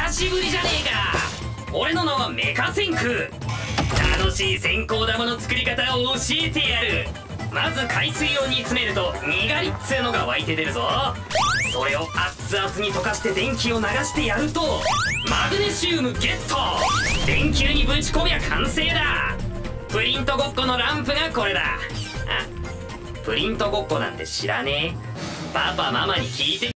久しぶりじゃねえか。俺の名はメカ線空。楽しい線香玉の作り方を教えてやる。まず海水を煮詰めるとにがりっつうのが湧いて出るぞ。それを熱々に溶かして電気を流してやるとマグネシウムゲット。電球にぶち込みゃ完成だ。プリントごっこのランプがこれだ。あ、プリントごっこなんて知らねえ。パパママに聞いて